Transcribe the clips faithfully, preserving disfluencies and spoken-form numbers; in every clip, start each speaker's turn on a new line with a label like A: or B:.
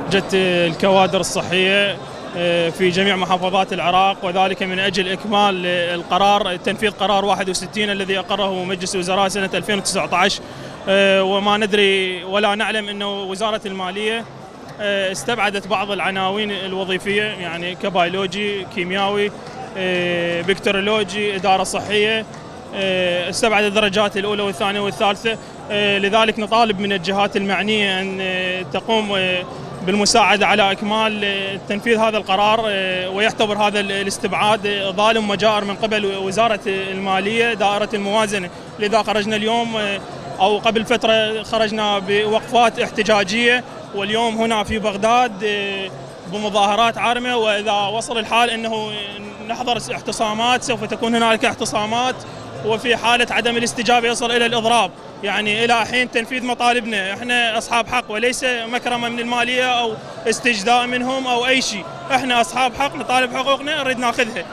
A: جت الكوادر الصحية في جميع محافظات العراق، وذلك من أجل إكمال القرار تنفيذ قرار واحد وستين الذي أقره مجلس الوزراء سنة ألفين وتسعة عشر. وما ندري ولا نعلم أنه وزارة المالية استبعدت بعض العناوين الوظيفية، يعني كبيولوجي، كيميائي، بكتيريولوجي، إدارة صحية، استبعدت الدرجات الأولى والثانية والثالثة. لذلك نطالب من الجهات المعنية أن تقوم بالمساعدة على إكمال تنفيذ هذا القرار، ويعتبر هذا الاستبعاد ظالم وجائر من قبل وزارة المالية دائرة الموازنة. لذا خرجنا اليوم أو قبل فترة خرجنا بوقفات احتجاجية، واليوم هنا في بغداد بمظاهرات عارمة، وإذا وصل الحال أنه نحضر اعتصامات سوف تكون هنالك اعتصامات، وفي حالة عدم الاستجابة يصل إلى الإضراب، يعني إلى حين تنفيذ مطالبنا. إحنا أصحاب حق وليس مكرمة من المالية أو استجداء منهم أو أي شيء، إحنا أصحاب حق نطالب حقوقنا نريد ناخذها،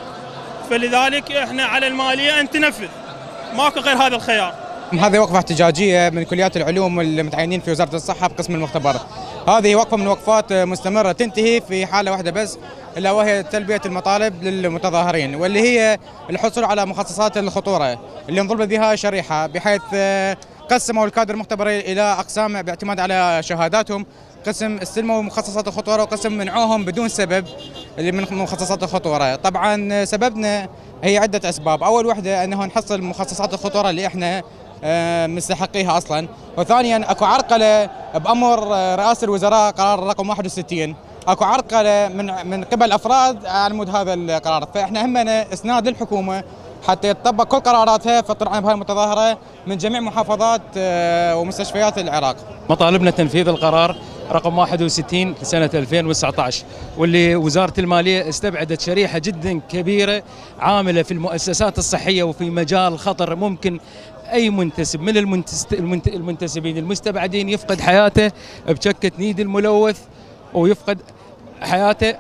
A: فلذلك إحنا على المالية أن تنفذ، ماكو غير هذا الخيار.
B: هذه وقفة احتجاجية من كليات العلوم المتعينين في وزارة الصحة بقسم المختبر. هذه وقفة من وقفات مستمرة تنتهي في حالة واحدة بس، الا وهي تلبية المطالب للمتظاهرين، واللي هي الحصول على مخصصات الخطورة اللي انضرب بها شريحة، بحيث قسموا الكادر المختبري إلى أقسام باعتماد على شهاداتهم. قسم استلموا مخصصات الخطورة وقسم منعوهم بدون سبب اللي من مخصصات الخطورة. طبعا سببنا هي عدة أسباب. أول وحدة أنه نحصل مخصصات الخطورة اللي احنا مستحقيها اصلا، وثانيا اكو عرقله بامر رئاسه الوزراء قرار رقم واحد وستين، اكو عرقله من من قبل افراد على مود هذا القرار. فاحنا همنا اسناد للحكومه حتى يتطبق كل قراراتها، فطلعنا بهاي المتظاهره من جميع محافظات ومستشفيات العراق.
C: مطالبنا تنفيذ القرار رقم واحد وستين لسنه ألفين وتسعة عشر، واللي وزاره الماليه استبعدت شريحه جدا كبيره عامله في المؤسسات الصحيه وفي مجال خطر ممكن أي منتسب من المنتسبين المستبعدين يفقد حياته بشكة نيد الملوث ويفقد حياته،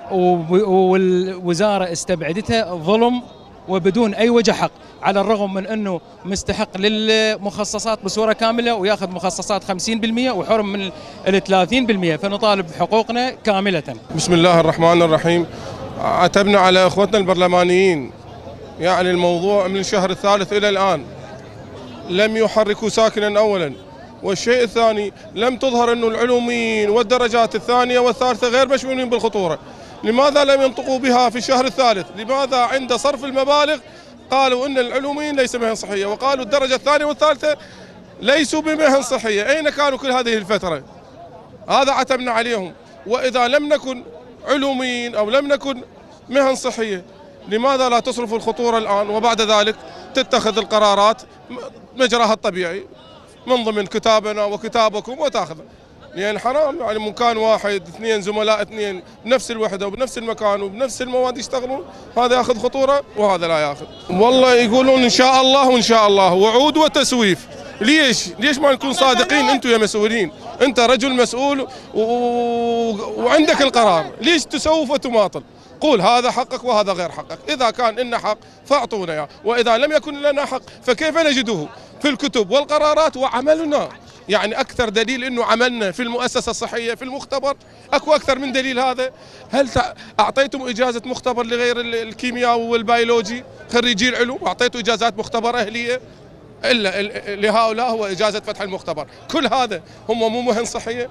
C: والوزارة استبعدتها ظلم وبدون أي وجه حق، على الرغم من أنه مستحق للمخصصات بصورة كاملة ويأخذ مخصصات خمسين بالمئة وحرم من ال ثلاثين بالمئة، فنطالب بحقوقنا كاملة.
D: بسم الله الرحمن الرحيم. عتبنا على أخوتنا البرلمانيين، يعني الموضوع من الشهر الثالث إلى الآن لم يحركوا ساكنا أولا، والشيء الثاني لم تظهر أن العلوميين والدرجات الثانية والثالثة غير مشمولين بالخطورة. لماذا لم ينطقوا بها في الشهر الثالث؟ لماذا عند صرف المبالغ قالوا أن العلوميين ليس مهن صحية، وقالوا الدرجة الثانية والثالثة ليسوا بمهن صحية؟ أين كانوا كل هذه الفترة؟ هذا عتبنا عليهم. وإذا لم نكن علوميين أو لم نكن مهن صحية، لماذا لا تصرفوا الخطورة الآن وبعد ذلك تتخذ القرارات مجراها الطبيعي من ضمن كتابنا وكتابكم وتاخذها؟ لأن حرام، يعني مكان واحد اثنين زملاء اثنين بنفس الوحدة وبنفس المكان وبنفس المواد يشتغلون، هذا ياخذ خطورة وهذا لا ياخذ. والله يقولون إن شاء الله وإن شاء الله، وعود وتسويف. ليش؟ ليش ما نكون صادقين؟ أنتم يا مسؤولين، أنت رجل مسؤول و... وعندك القرار، ليش تسوف وتماطل؟ قول هذا حقك وهذا غير حقك، إذا كان لنا حق فأعطونا إياه، وإذا لم يكن لنا حق فكيف نجده في الكتب والقرارات وعملنا؟ يعني أكثر دليل أنه عملنا في المؤسسة الصحية في المختبر، أكو أكثر من دليل هذا؟ هل أعطيتم إجازة مختبر لغير الكيمياء والبيولوجي خريجي العلوم؟ أعطيتوا إجازات مختبر أهلية؟ إلا لهؤلاء هو إجازة فتح المختبر. كل هذا هم مو مهن صحية؟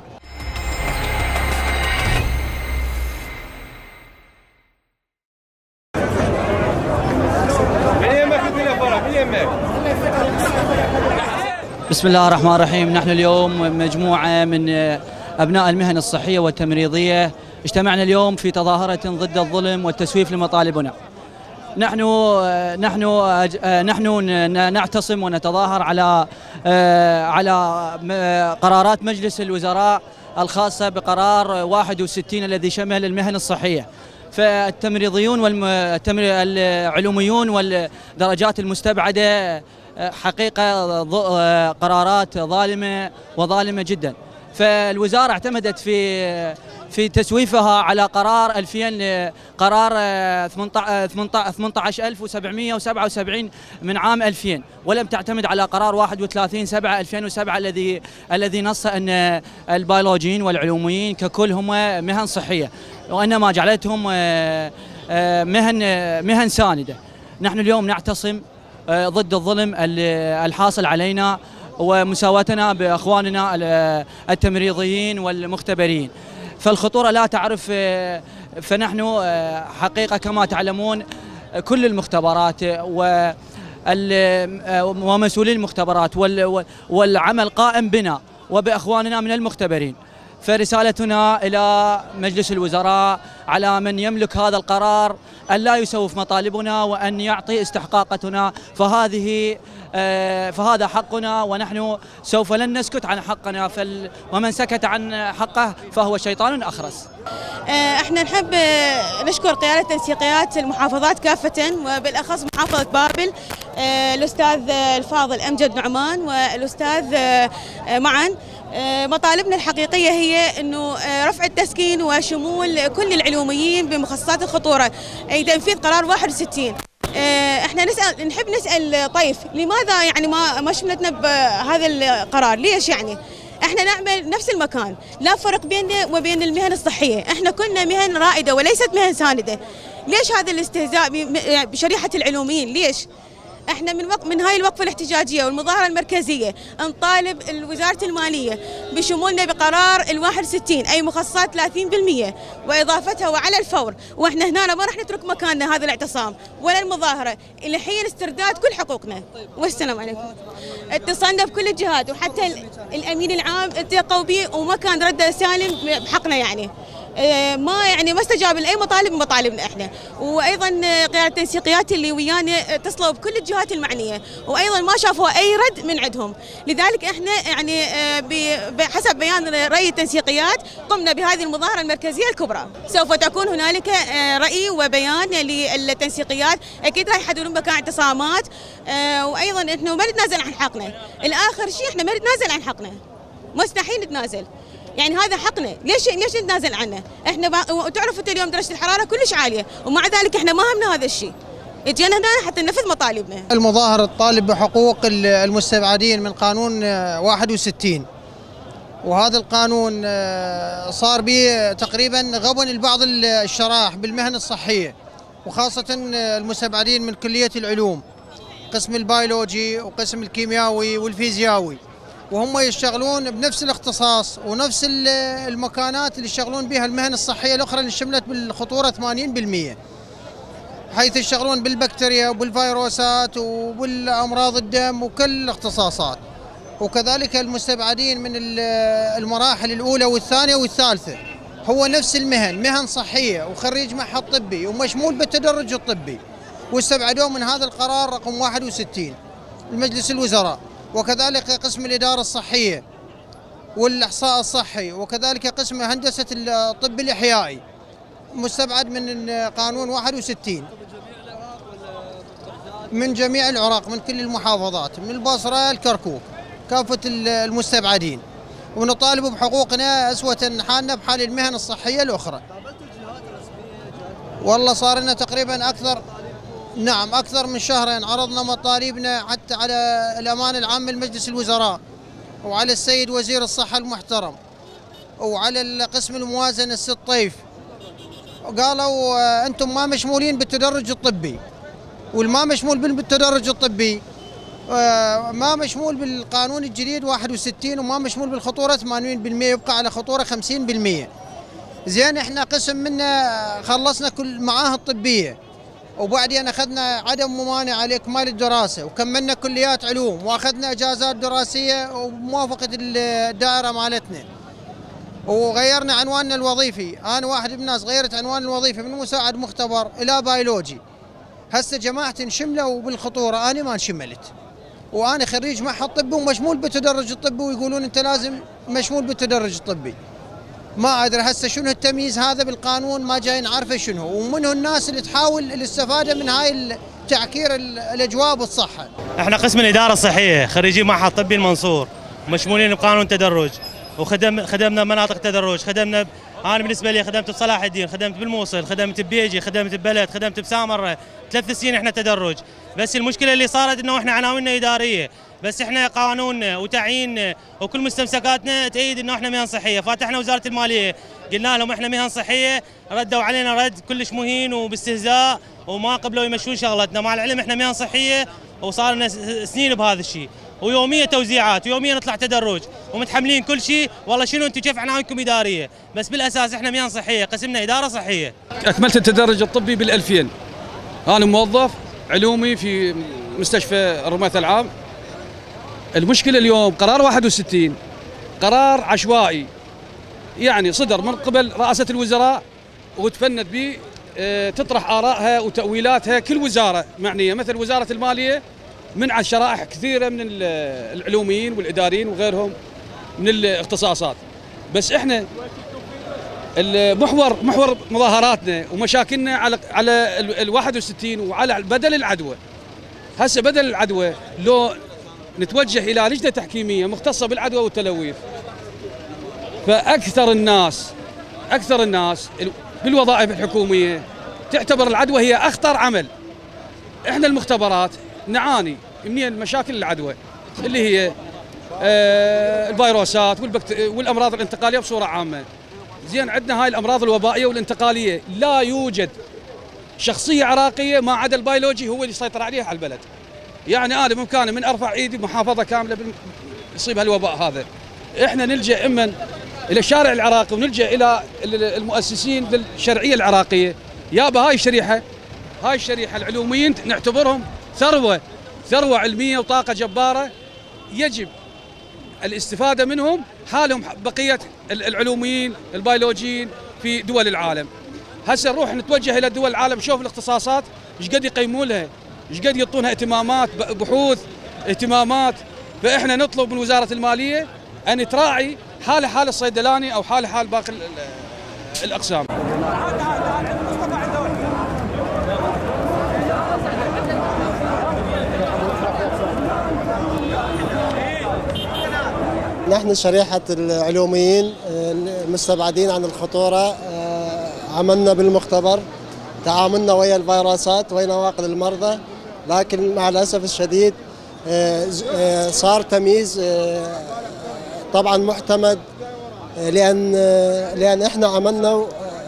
E: بسم الله الرحمن الرحيم. نحن اليوم مجموعة من أبناء المهن الصحية والتمريضية اجتمعنا اليوم في تظاهرة ضد الظلم والتسويف لمطالبنا. نحن نحن نحن نعتصم ونتظاهر على على قرارات مجلس الوزراء الخاصة بقرار واحد وستين الذي شمل المهن الصحية. فالتمريضيون والعلوميون والدرجات المستبعدة حقيقة قرارات ظالمة وظالمة جدا. فالوزارة اعتمدت في في تسويفها على قرار ألفين قرار ثمانية عشر ألف وسبعمئة وسبعة وسبعين من عام ألفين، ولم تعتمد على قرار واحد وثلاثين سبعة ألفين وسبعة الذي الذي نص ان البيولوجيين والعلوميين ككل هم مهن صحيه، وانما جعلتهم مهن مهن سانده. نحن اليوم نعتصم ضد الظلم الحاصل علينا ومساواتنا باخواننا التمريضيين والمختبرين. فالخطورة لا تعرف، فنحن حقيقة كما تعلمون كل المختبرات ومسؤولي المختبرات والعمل قائم بنا وبأخواننا من المختبرين. فرسالتنا إلى مجلس الوزراء على من يملك هذا القرار أن لا يسوف مطالبنا وأن يعطي استحقاقاتنا، فهذه فهذا حقنا ونحن سوف لن نسكت عن حقنا، ومن سكت عن حقه فهو شيطان أخرس.
F: احنا نحب نشكر قيادة تنسيقيات المحافظات كافة وبالأخص محافظة بابل، الأستاذ الفاضل أمجد نعمان والأستاذ معا. مطالبنا الحقيقية هي أنه رفع التسكين وشمول كل العلوميين بمخصصات الخطورة، أي تنفيذ قرار واحد وستين. احنا نسأل نحب نسأل طيف لماذا يعني ما ما شملتنا بهذا القرار؟ ليش يعني؟ احنا نعمل نفس المكان، لا فرق بيننا وبين المهن الصحية، احنا كنا مهن رائدة وليست مهن ساندة. ليش هذا الاستهزاء بشريحة العلوميين؟ ليش؟ احنا من وق... من هاي الوقفه الاحتجاجيه والمظاهره المركزيه نطالب وزاره الماليه بشمولنا بقرار الواحد وستين، اي مخصصات ثلاثين بالمئة واضافتها وعلى الفور. واحنا هنا ما راح نترك مكاننا هذا الاعتصام ولا المظاهره الى حين استرداد كل حقوقنا. والسلام عليكم. اتصلنا بكل الجهات وحتى الامين العام التقوا به وما كان رده سالم بحقنا، يعني ما يعني ما استجاب لاي مطالب من مطالبنا احنا. وايضا قياده التنسيقيات اللي ويانا اتصلوا بكل الجهات المعنيه وايضا ما شافوا اي رد من عندهم، لذلك احنا يعني بحسب بيان راي التنسيقيات قمنا بهذه المظاهره المركزيه الكبرى. سوف تكون هنالك راي وبيان للتنسيقيات، اكيد راح يحددون مكان اعتصامات، وايضا احنا ما نتنازل عن حقنا. الاخر شيء احنا ما نتنازل عن حقنا، مستحيل نتنازل، يعني هذا حقنا، ليش ليش نتنازل عنه؟ احنا تعرف انت اليوم درجه الحراره كلش عاليه ومع ذلك احنا ما همنا هذا الشيء. اجينا هنا حتى ننفذ مطالبنا.
G: المظاهره تطالب بحقوق المستبعدين من قانون واحد وستين، وهذا القانون صار به تقريبا غبن لبعض الشرائح بالمهن الصحيه، وخاصه المستبعدين من كليه العلوم، قسم البيولوجي وقسم الكيميائي والفيزيائي، وهم يشتغلون بنفس الاختصاص ونفس المكانات اللي يشتغلون بها المهن الصحيه الاخرى اللي شملت بالخطوره ثمانين بالمئة، حيث يشتغلون بالبكتيريا وبالفيروسات وبالامراض الدم وكل الاختصاصات. وكذلك المستبعدين من المراحل الاولى والثانيه والثالثه هو نفس المهن، مهن صحيه وخريج معهد طبي ومشمول بالتدرج الطبي، واستبعدوه من هذا القرار رقم واحد وستين لمجلس الوزراء. وكذلك قسم الإدارة الصحية والإحصاء الصحي، وكذلك قسم هندسة الطب الإحيائي مستبعد من قانون واحد وستين من جميع العراق، من كل المحافظات، من البصرة الكركوك، كافة المستبعدين، ونطالب بحقوقنا أسوة حالنا بحال المهن الصحية الأخرى. والله صار لنا تقريبا أكثر نعم أكثر من شهرين عرضنا مطالبنا حتى على الأمانة العامة لمجلس الوزراء وعلى السيد وزير الصحة المحترم وعلى قسم الموازنة السيد طيف، قالوا أنتم ما مشمولين بالتدرج الطبي، والما مشمول بالتدرج الطبي ما مشمول بالقانون الجديد واحد وستين، وما مشمول بالخطورة ثمانين بالمئة، يبقى على خطورة خمسين بالمئة. زين احنا قسم منا خلصنا كل المعاهد الطبية، وبعدين اخذنا عدم ممانع على اكمال الدراسه، وكملنا كليات علوم واخذنا اجازات دراسيه وموافقه الدائره مالتنا، وغيرنا عنواننا الوظيفي. انا واحد من الناس غيرت عنوان الوظيفي من مساعد مختبر الى بيولوجي. هسه جماعتي انشملوا بالخطوره، انا ما انشملت، وانا خريج معهد طبي ومشمول بالتدرج الطبي، ويقولون انت لازم مشمول بالتدرج الطبي. ما ادري هسه شنو التمييز هذا بالقانون، ما جاي نعرفه شنو، ومنه الناس اللي تحاول الاستفاده من هاي تعكير الاجواء بالصحه.
H: احنا قسم الاداره الصحيه خريجين معهد طبي المنصور، مشمولين بقانون تدرج، وخدم خدمنا مناطق تدرج، خدمنا انا بالنسبه لي خدمت بصلاح الدين، خدمت بالموصل، خدمت ببيجي، خدمت ببلد، خدمت بسامره، ثلاث سنين احنا تدرج. بس المشكله اللي صارت انه احنا عناويننا اداريه، بس احنا قانوننا وتعييننا وكل مستمسكاتنا تأيد انه احنا مهن صحيه، فاتحنا وزاره الماليه قلنا لهم احنا مهن صحيه، ردوا علينا رد كلش مهين وباستهزاء وما قبلوا يمشون شغلتنا، مع العلم احنا مهن صحيه وصار لنا سنين بهذا الشيء، ويوميا توزيعات ويوميا نطلع تدرج ومتحملين كل شيء، والله شنو انتم كيف عناوينكم اداريه، بس بالاساس احنا مهن صحيه، قسمنا اداره صحيه.
I: اكملت التدرج الطبي بالألفين. انا موظف علومي في مستشفى الرماة العام. المشكله اليوم قرار واحد وستين قرار عشوائي، يعني صدر من قبل رئاسه الوزراء وتفند به تطرح آرائها وتأويلاتها كل وزارة معنية، مثل وزارة المالية منع شرائح كثيرة من العلوميين والإداريين وغيرهم من الاختصاصات. بس احنا المحور محور مظاهراتنا ومشاكلنا على على ال واحد وستين وعلى بدل العدوى. هسه بدل العدوى لو نتوجه إلى لجنة تحكيمية مختصة بالعدوى والتلويث، فأكثر الناس أكثر الناس بالوظائف الحكومية تعتبر العدوى هي أخطر عمل. إحنا المختبرات نعاني من مشاكل العدوى اللي هي آه الفيروسات والأمراض الانتقالية بصورة عامة. زين، عندنا هاي الأمراض الوبائية والانتقالية لا يوجد شخصية عراقية ما عدا البيولوجي هو اللي يسيطر عليها على البلد. يعني أنا بإمكاني من أرفع إيدي محافظة كاملة يصيبها الوباء هذا. إحنا نلجأ إما إلى الشارع العراقي ونلجأ إلى المؤسسين للشرعية العراقية. يابا هاي الشريحة هاي الشريحة العلوميين نعتبرهم ثروة ثروة علمية وطاقة جبارة، يجب الاستفادة منهم حالهم بقية العلوميين البيولوجيين في دول العالم. هسه نروح نتوجه إلى دول العالم، نشوف الاختصاصات ايش قد يقيموا لها، ايش قد يعطونها اهتمامات، بحوث اهتمامات. فإحنا نطلب من وزارة المالية أن تراعي حال حال الصيدلاني أو حال حال باقي الأقسام.
J: نحن شريحة العلوميين المستبعدين عن الخطورة عملنا بالمختبر، تعاملنا ويا الفيروسات ويا نواقل المرضى، لكن مع الأسف الشديد صار تمييز طبعا محتمد، لأن لأن احنا عملنا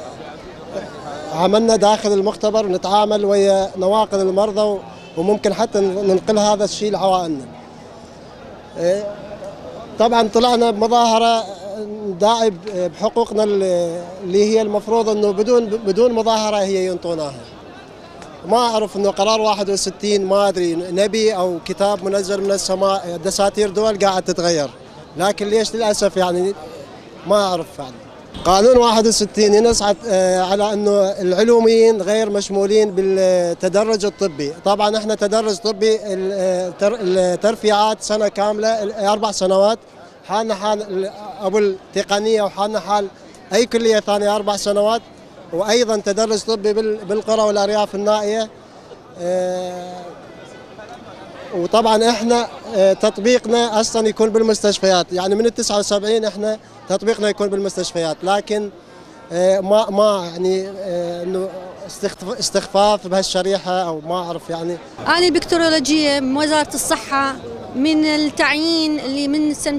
J: عملنا داخل المختبر ونتعامل ويا نواقل المرضى، وممكن حتى ننقل هذا الشيء لعوائلنا. طبعا طلعنا بمظاهرة نداعي بحقوقنا اللي هي المفروض انه بدون بدون مظاهرة هي ينطوناها. ما اعرف انه قرار واحد وستين ما ادري نبي او كتاب منزل من السماء، دساتير دول قاعد تتغير، لكن ليش للاسف يعني ما اعرف يعني. قانون واحد وستين ينص على انه العلوميين غير مشمولين بالتدرج الطبي. طبعا احنا تدرج طبي الترفيعات سنه كامله اربع سنوات، حالنا حال ابو التقنيه وحالنا حال اي كليه ثانيه اربع سنوات، وايضا تدرج طبي بالقرى والارياف النائيه. وطبعا احنا تطبيقنا اصلا يكون بالمستشفيات، يعني من التسعة وسبعين احنا تطبيقنا يكون بالمستشفيات، لكن ما ما يعني انه استخفاف بهالشريحه او ما اعرف يعني.
K: انا بكتيريولوجيه من وزاره الصحه، من التعيين اللي من سنه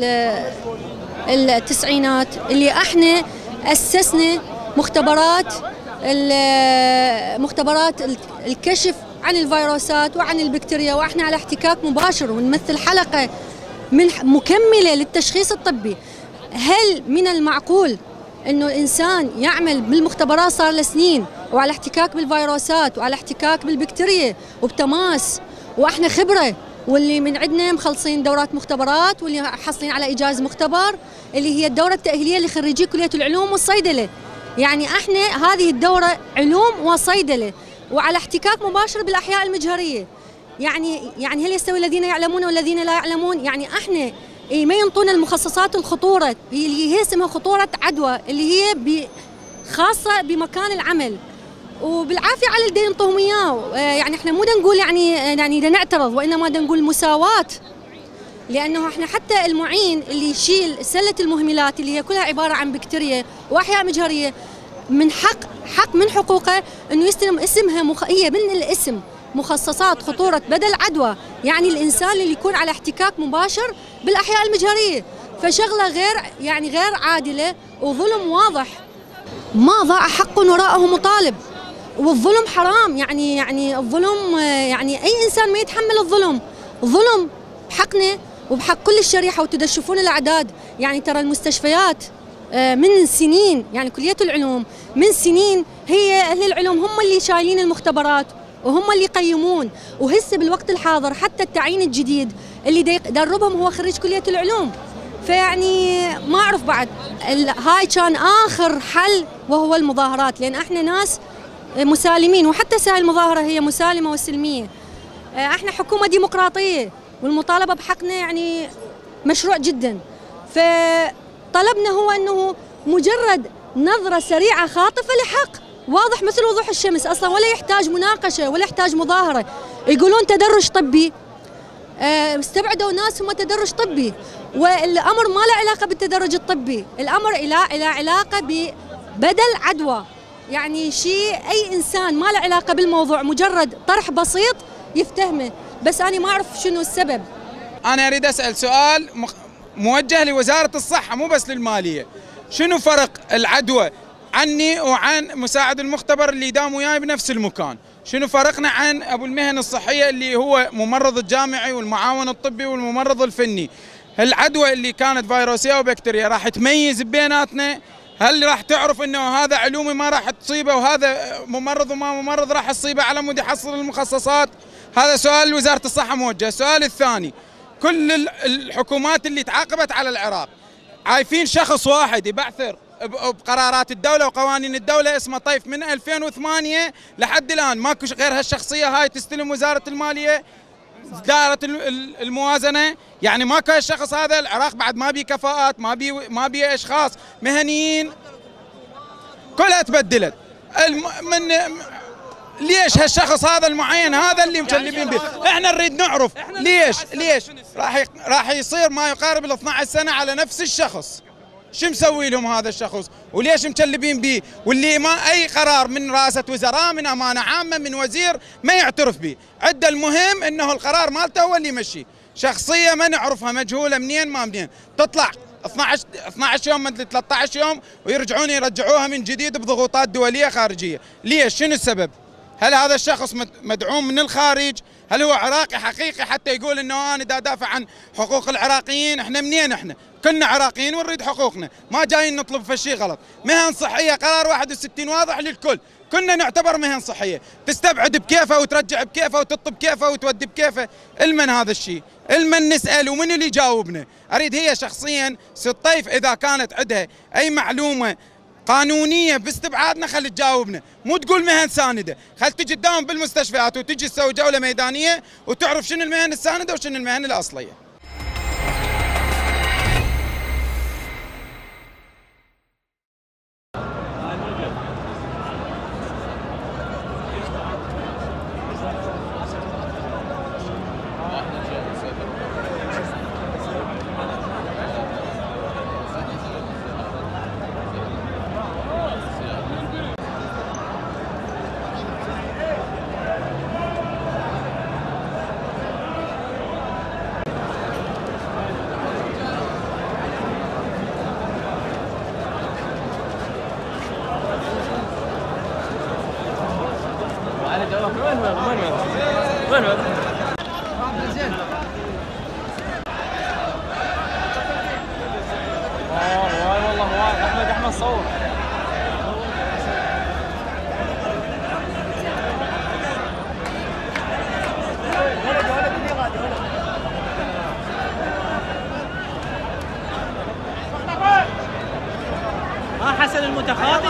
K: التسعينات اللي احنا اسسنا مختبرات مختبرات الكشف عن الفيروسات وعن البكتيريا، واحنا على احتكاك مباشر ونمثل حلقه من مكمله للتشخيص الطبي. هل من المعقول انه الانسان يعمل بالمختبرات صار له سنين وعلى احتكاك بالفيروسات وعلى احتكاك بالبكتيريا وبتماس، واحنا خبره واللي من عندنا مخلصين دورات مختبرات واللي حاصلين على اجازه مختبر اللي هي الدوره التاهيليه لخريجي كليه العلوم والصيدله. يعني احنا هذه الدوره علوم وصيدله وعلى احتكاك مباشر بالاحياء المجهريه. يعني يعني هل يستوي الذين يعلمون والذين لا يعلمون؟ يعني احنا ما ينطونا المخصصات الخطوره اللي هي اسمها خطوره عدوى اللي هي خاصه بمكان العمل، وبالعافيه على اللي ينطوهم اياه. يعني احنا مو نقول يعني يعني نعترض، وانما نقول مساواه لأنه احنا حتى المعين اللي يشيل سلة المهملات اللي هي كلها عبارة عن بكتيريا وأحياء مجهرية، من حق حق من حقوقه انه يستلم اسمها مخ... هي من الاسم مخصصات خطورة بدل عدوى، يعني الإنسان اللي يكون على احتكاك مباشر بالأحياء المجهرية، فشغلة غير يعني غير عادلة وظلم واضح. ما ضاع حق وراءه مطالب، والظلم حرام، يعني يعني الظلم يعني أي إنسان ما يتحمل الظلم، ظلم بحقنا وبحق كل الشريحة. وتدشفون الأعداد، يعني ترى المستشفيات من سنين، يعني كلية العلوم من سنين هي أهل العلوم هم اللي شايلين المختبرات وهم اللي يقيمون، وهسه بالوقت الحاضر حتى التعيين الجديد اللي يدربهم هو خريج كلية العلوم. فيعني ما أعرف بعد، هاي كان آخر حل وهو المظاهرات، لأن احنا ناس مسالمين، وحتى ساي المظاهرة هي مسالمة وسلمية. احنا حكومة ديمقراطية والمطالبة بحقنا يعني مشروع جدا. فطلبنا هو أنه مجرد نظرة سريعة خاطفة لحق واضح مثل وضوح الشمس أصلا، ولا يحتاج مناقشة ولا يحتاج مظاهرة. يقولون تدرج طبي، استبعدوا ناس هم تدرج طبي، والأمر ما له علاقة بالتدرج الطبي، الأمر له علاقة ببدل عدوى، يعني شيء أي إنسان ما له علاقة بالموضوع، مجرد طرح بسيط يفتهمه. بس أنا ما أعرف شنو السبب.
L: أنا أريد أسأل سؤال موجه لوزارة الصحة مو بس للمالية، شنو فرق العدوى عني وعن مساعد المختبر اللي دام وياي بنفس المكان؟ شنو فرقنا عن ابو المهن الصحيه اللي هو ممرض الجامعي والمعاون الطبي والممرض الفني؟ العدوى اللي كانت فيروسيه وبكتيريا راح تميز بيناتنا؟ هل راح تعرف انه هذا علومي ما راح تصيبه وهذا ممرض وما ممرض راح تصيبه على مود يحصل المخصصات؟ هذا سؤال لوزاره الصحه موجه. السؤال الثاني، كل الحكومات اللي تعاقبت على العراق عايفين شخص واحد يبعثر بقرارات الدولة وقوانين الدولة اسمه طيف من ألفين وثمانية لحد الآن ماكو غير هالشخصية هاي تستلم وزارة المالية دائرة الموازنة، يعني ماكو هالشخص هذا. العراق بعد ما بيه كفاءات، ما بيه ما بيه أشخاص مهنيين، كلها تبدلت. من ليش هالشخص هذا المعين هذا اللي مكلفين به؟ احنا نريد نعرف ليش ليش راح راح يصير ما يقارب ال اثني عشر سنة على نفس الشخص؟ شو مسوي لهم هذا الشخص؟ وليش مكلبين به؟ واللي ما اي قرار من رئاسة وزراء، من امانة عامة، من وزير ما يعترف به، عده المهم انه القرار مالته هو اللي يمشي. شخصية ما نعرفها، مجهولة منين ما منين، تطلع اثني عشر اثني عشر يوم مدري ثلاثة عشر يوم ويرجعون يرجعوها من جديد بضغوطات دولية خارجية. ليش؟ شنو السبب؟ هل هذا الشخص مدعوم من الخارج؟ هل هو عراقي حقيقي حتى يقول انه انا دا دافع عن حقوق العراقيين؟ احنا منين؟ احنا كنا عراقيين ونريد حقوقنا، ما جايين نطلب في شيء غلط. مهن صحيه قرار واحد وستين واضح للكل، كنا نعتبر مهن صحيه، تستبعد بكيفه وترجع بكيفه وتطب بكيفه وتودي بكيفه. المن هذا الشيء؟ المن نسال ومن اللي يجاوبنا؟ اريد هي شخصيا ست طيف اذا كانت عندها اي معلومه قانونيه باستبعادنا خلي تجاوبنا، مو تقول مهن سانده، خل تجي تداوم بالمستشفيات وتجي تسوي جوله ميدانيه وتعرف شنو المهن السانده وشنو المهن الاصليه.
M: حسن المتخاطي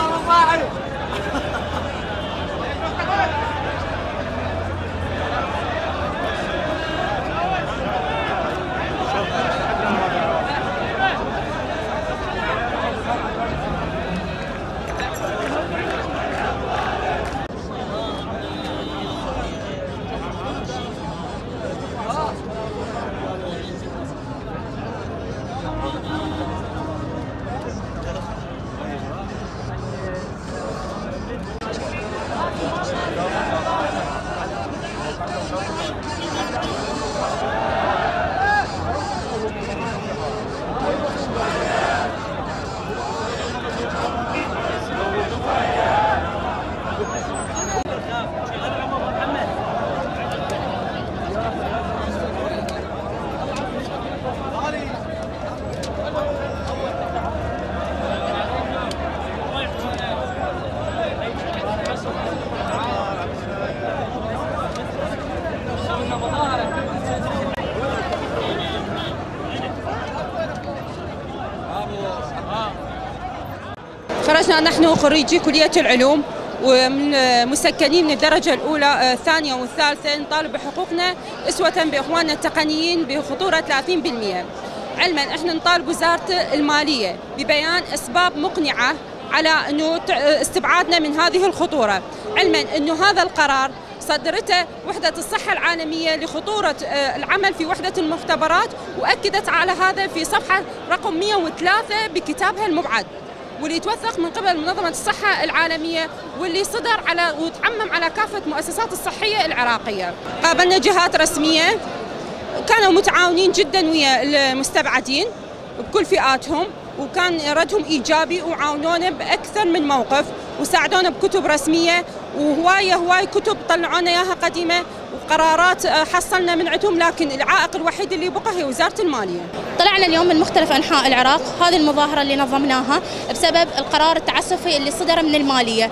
N: خرجنا نحن خريجي كلية العلوم ومن مسكنين من الدرجة الأولى الثانية والثالثة نطالب بحقوقنا أسوة بإخواننا التقنيين بخطورة ثلاثين بالمئة. علما احنا نطالب وزارة المالية ببيان أسباب مقنعة على أنه استبعادنا من هذه الخطورة، علما أنه هذا القرار صدرته وحدة الصحة العالمية لخطورة العمل في وحدة المختبرات، وأكدت على هذا في صفحة رقم مئة وثلاثة بكتابها المبعد، واللي توثق من قبل منظمة الصحة العالمية، واللي صدر على وتعمم على كافة مؤسسات الصحية العراقية. قابلنا جهات رسمية كانوا متعاونين جدا ويا المستبعدين بكل فئاتهم، وكان ردهم إيجابي وعاونونا بأكثر من موقف وساعدونا بكتب رسمية، وهواية هواية كتب طلعونا إياها قديمة وقرارات حصلنا من عندهم، لكن العائق الوحيد اللي بقى هي وزارة المالية.
O: طلعنا اليوم من مختلف أنحاء العراق، هذه المظاهرة اللي نظمناها بسبب القرار التعسفي اللي صدر من المالية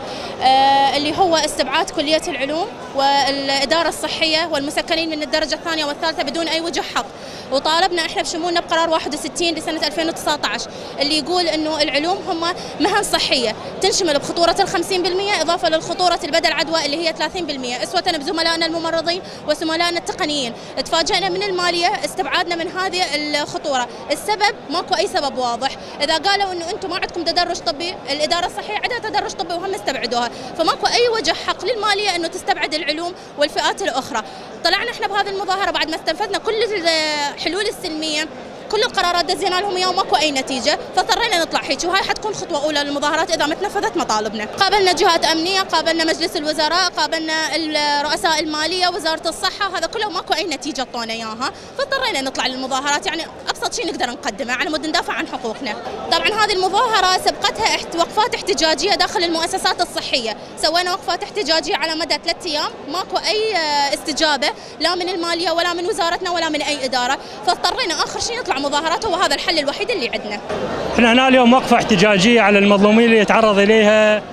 O: آه اللي هو استبعاد كلية العلوم والإدارة الصحية والمسكنين من الدرجة الثانية والثالثة بدون أي وجه حق. وطالبنا احنا بشمولنا بقرار واحد وستين لسنة ألفين وتسعة عشر اللي يقول انه العلوم هم مهن صحية تنشمل بخطورة الخمسين بالمئة إضافة للخطورة البدء العدوى اللي هي ثلاثين بالمئة، أسوة بزملائنا الممرضين وزملائنا التقنيين. تفاجئنا من المالية استبعادنا من هذه الخطورة، السبب ماكو أي سبب واضح. إذا قالوا انه انتم ما عندكم تدرج طبي، الإدارة الصحية عندها تدرج طبي وهم استبعدوها، فماكو أي وجه حق للمالية انه تستبعد العلوم والفئات الأخرى. طلعنا احنا بهذه المظاهرة بعد ما استنفذنا كل الحلول السلمية، كل القرارات دزينا لهم اياها وماكو اي نتيجه، فاضطرينا نطلع هيك، وهاي حتكون خطوه اولى للمظاهرات اذا ما تنفذت مطالبنا. قابلنا جهات امنيه، قابلنا مجلس الوزراء، قابلنا رؤساء الماليه، وزاره الصحه، هذا كله ماكو اي نتيجه طونا اياها، فاضطرينا نطلع للمظاهرات، يعني ابسط شيء نقدر نقدمه على مود ندافع عن حقوقنا. طبعا هذه المظاهره سبقتها وقفات احتجاجيه داخل المؤسسات الصحيه، سوينا وقفات احتجاجيه على مدى ثلاث ايام، ماكو اي استجابه لا من الماليه ولا من وزارتنا ولا من اي اداره، فاضطرينا اخر شيء نطلع مظاهرات، وهذا الحل الوحيد اللي عندنا.
P: احنا هنا اليوم وقفه احتجاجيه على المظلومين اللي يتعرض اليها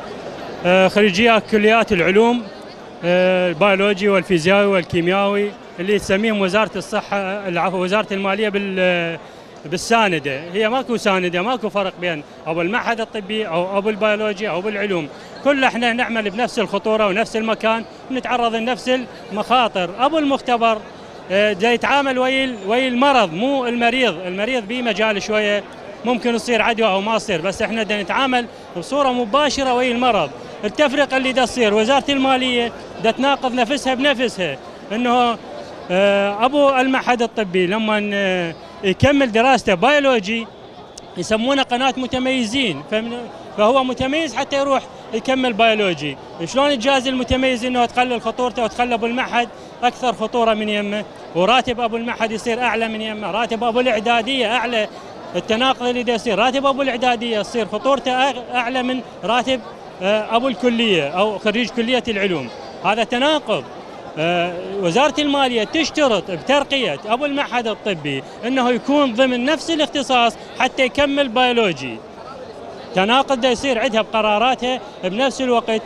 P: خريجي كليات العلوم البيولوجي والفيزيائي والكيميائي اللي تسميهم وزاره الصحه العفو وزاره الماليه بال بالسانده، هي ماكو سانده، ماكو فرق بين ابو المعهد الطبي او ابو البيولوجي او بالعلوم، كل احنا نعمل بنفس الخطوره ونفس المكان، ونتعرض لنفس المخاطر. ابو المختبر دا يتعامل ويا ويا المرض مو المريض، المريض به مجال شويه ممكن يصير عدوى او ما يصير، بس احنا دا نتعامل بصوره مباشره ويا المرض. التفرقه اللي دا تصير وزاره الماليه دا تناقض نفسها بنفسها، انه ابو المعهد الطبي لما يكمل دراسته بيولوجي يسمونه قناه متميزين، فهو متميز حتى يروح يكمل بيولوجي. شلون تجاز المتميز انه تقلل خطورته وتخلي ابو المعهد اكثر خطوره من يمه، وراتب ابو المعهد يصير اعلى من يمه، راتب ابو الاعداديه اعلى. التناقض اللي دا يصير راتب ابو الاعداديه يصير خطورته اعلى من راتب ابو الكليه او خريج كليه العلوم، هذا تناقض. وزاره الماليه تشترط بترقيه ابو المعهد الطبي انه يكون ضمن نفس الاختصاص حتى يكمل بيولوجي. تناقض دا يصير عندها بقراراتها بنفس الوقت.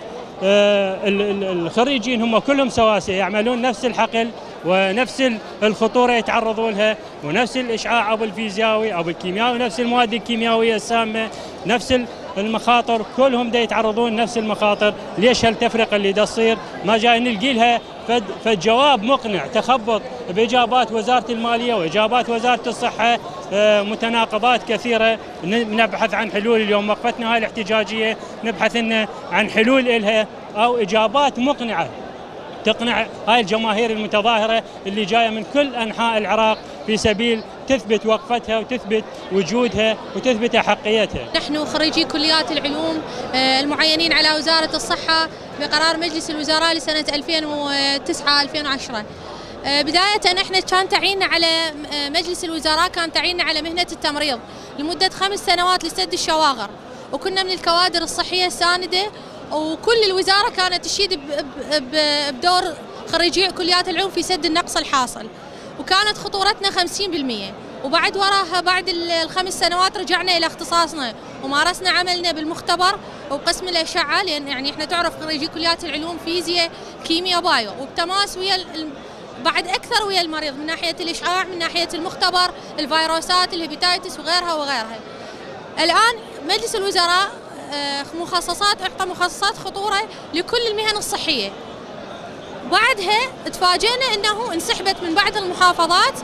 P: الخريجين هم كلهم سواسية، يعملون نفس الحقل ونفس الخطورة يتعرضون لها، ونفس الإشعاع أبو الفيزيائي أو الكيميائي، ونفس المواد الكيميائية السامة، نفس المخاطر، كلهم دا يتعرضون نفس المخاطر. ليش هالتفرقة اللي دا تصير؟ ما جاي نلقي لها فد فالجواب مقنع، تخبط بإجابات وزارة المالية وإجابات وزارة الصحة متناقضات كثيرة. نبحث عن حلول، اليوم وقفتنا هاي الاحتجاجية نبحث إن عن حلول إلها أو إجابات مقنعة تقنع هاي الجماهير المتظاهرة اللي جاية من كل أنحاء العراق في سبيل تثبت وقفتها وتثبت وجودها وتثبت أحقيتها.
Q: نحن خريجي كليات العلوم المعينين على وزارة الصحة بقرار مجلس الوزراء لسنة ألفين وتسعة ألفين وعشرة. بداية احنا كان تعييننا على مجلس الوزراء كان تعييننا على مهنة التمريض لمدة خمس سنوات لسد الشواغر، وكنا من الكوادر الصحية الساندة، وكل الوزارة كانت تشيد بدور خريجي كليات العلوم في سد النقص الحاصل، وكانت خطورتنا خمسين بالمئة. وبعد وراها بعد الخمس سنوات رجعنا إلى اختصاصنا ومارسنا عملنا بالمختبر وبقسم الأشعة، لأن يعني احنا تعرف خريجي كليات العلوم فيزياء كيمياء بايو، وبتماس ويا بعد أكثر ويا المريض من ناحية الإشعاع، من ناحية المختبر، الفيروسات، الهيباتيتس وغيرها وغيرها. الآن مجلس الوزراء مخصصات اعطى مخصصات خطوره لكل المهن الصحيه. بعدها تفاجئنا انه انسحبت من بعض المحافظات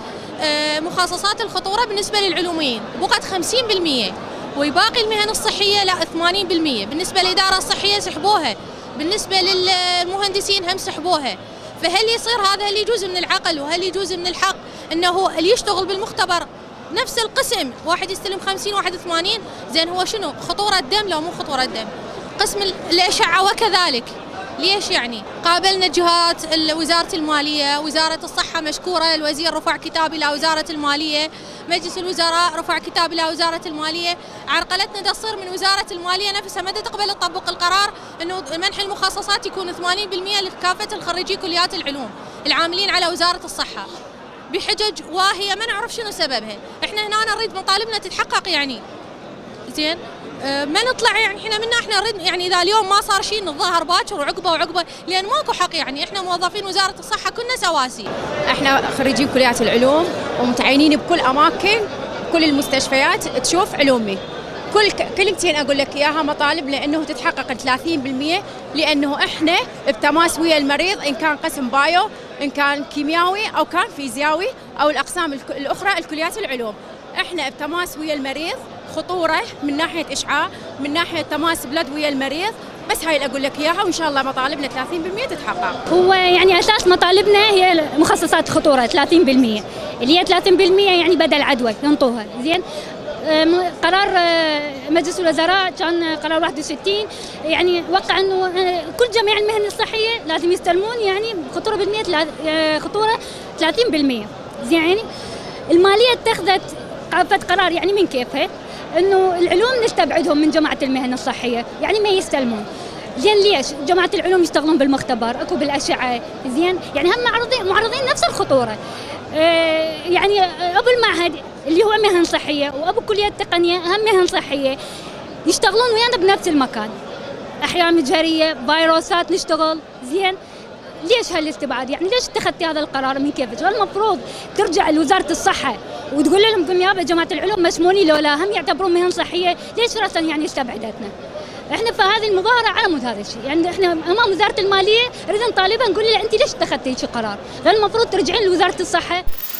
Q: مخصصات الخطوره بالنسبه للعلوميين، بقت خمسين بالمئة، وباقي المهن الصحيه لا ثمانين بالمئة. بالنسبه للاداره الصحيه سحبوها، بالنسبه للمهندسين هم سحبوها. فهل يصير هذا؟ هل يجوز من العقل وهل يجوز من الحق انه اللي يشتغل بالمختبر نفس القسم واحد يستلم خمسين واحد ثمانين؟ زين هو شنو؟ خطوره دم لو مو خطوره دم؟ قسم الاشعه وكذلك. ليش يعني؟ قابلنا جهات وزاره الماليه، وزاره الصحه مشكوره، الوزير رفع كتاب الى وزاره الماليه، مجلس الوزراء رفع كتاب الى وزاره الماليه، عرقلتنا دا تصير من وزاره الماليه نفسها متى تقبل تطبق القرار انه منح المخصصات يكون ثمانين بالمئة لكافه الخريجي كليات العلوم العاملين على وزاره الصحه، بحجج واهيه ما نعرف شنو سببها. احنا هنا نريد مطالبنا تتحقق يعني. زين ما نطلع يعني احنا منا احنا نريد يعني اذا اليوم ما صار شيء نتظاهر باكر وعقبه وعقبه، لان ماكو حق يعني. احنا موظفين وزاره الصحه كلنا سواسي.
R: احنا خريجين كليات العلوم ومتعينين بكل اماكن، كل المستشفيات تشوف علومي. كل كلمتين اقول لك اياها مطالب لانه تتحقق ثلاثين بالمئة، لانه احنا بتماس ويا المريض ان كان قسم بايو، ان كان كيميائي او كان فيزيائي او الاقسام الاخرى الكليات العلوم. احنا بتماس ويا المريض، خطوره من ناحيه اشعاع، من ناحيه تماس بلد ويا المريض. بس هاي اللي اقول لك اياها، وان شاء الله مطالبنا ثلاثين بالمئة تتحقق.
S: هو يعني اساس مطالبنا هي مخصصات خطوره ثلاثين بالمئة، اللي هي ثلاثين بالمئة يعني بدل عدوى ينطوها. زين قرار مجلس الوزراء كان قرار واحد وستين، يعني وقع انه كل جميع المهن الصحيه لازم يستلمون يعني خطوره بالمئة، خطوره ثلاثين بالمئة. زين يعني الماليه اتخذت قرار يعني من كيفها انه العلوم نستبعدهم من جماعه المهن الصحيه، يعني ما يستلمون. زين ليش؟ جماعه العلوم يشتغلون بالمختبر، اكو بالاشعه، زين يعني هم معرضين معرضين نفس الخطوره. آه يعني ابو المعهد اللي هو مهن صحيه وابو كليه التقنيه هم مهن صحيه يشتغلون ويانا بنفس المكان. احياء مجهريه، فيروسات نشتغل، زين ليش هالاستبعاد؟ يعني ليش اتخذتي هذا القرار من كيفك؟ المفروض ترجع لوزاره الصحه وتقول لهم قم يابا جماعه العلوم مسموني لو لا هم يعتبرون مهن صحيه، ليش راسا يعني استبعدتنا؟ احنا في هذه المظاهره على مود هذا الشيء، يعني احنا امام وزاره الماليه نريد نطالبها نقول لها انت ليش اتخذتي هيك قرار؟ المفروض ترجعين لوزاره الصحه.